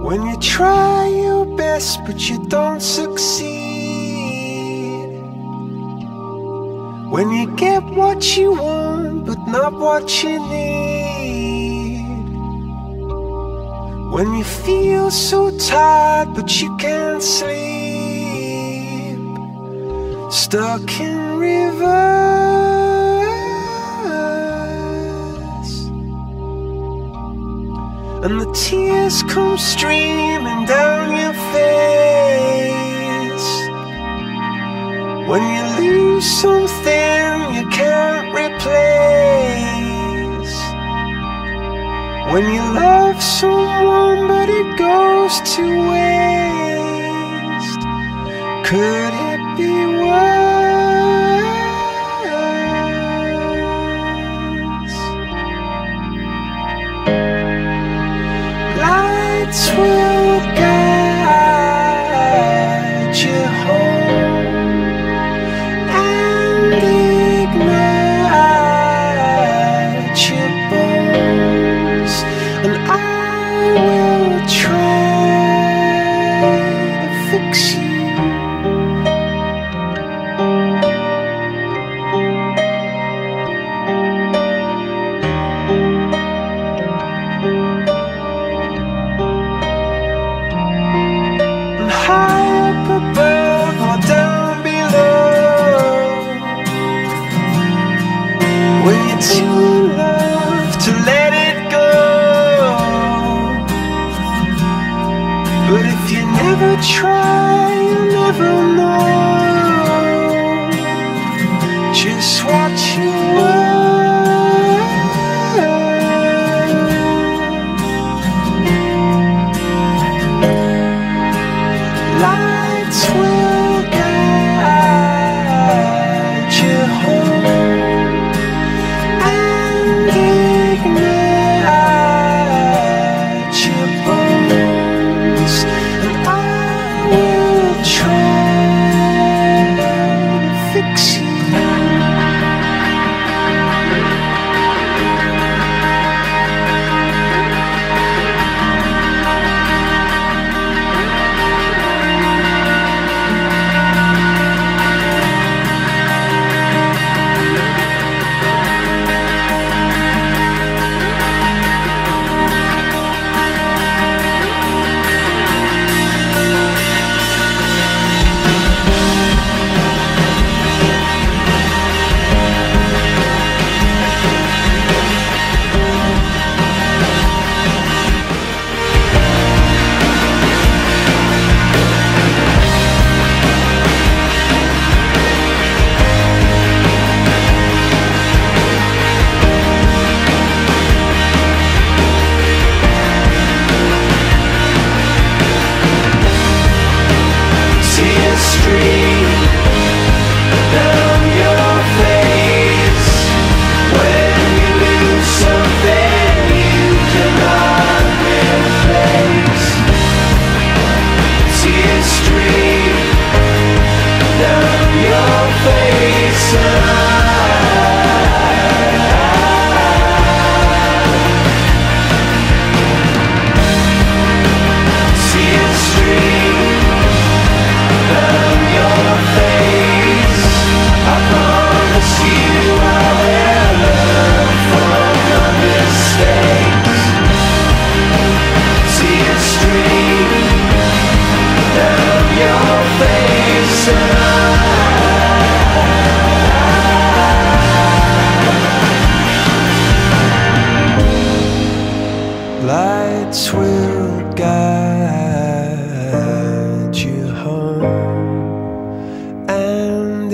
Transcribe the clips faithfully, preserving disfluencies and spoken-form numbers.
When you try your best but you don't succeed, when you get what you want but not what you need, when you feel so tired but you can't sleep, stuck in reverse, and the tears come streaming down your face, when you lose something you can't replace, when you love someone but it goes to waste. Could it be worse? Lights will guide you home and ignite your bones, and I will try to fix you. And high up above or down below, when you're too in love to let it go. But if you never try, you'll never know just what you were. Lights will guide you home and ignite your bones, and I will try to fix you. Tears stream down your face when you lose something you cannot replace. Tears stream down your face, and tears stream down your face. I promise you I will learn from your mistakes. Tears stream down your face, and lights will guide you home and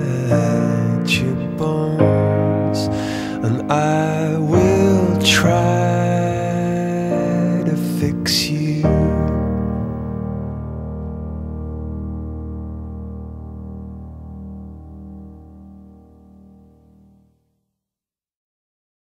ignite your bones, and I will try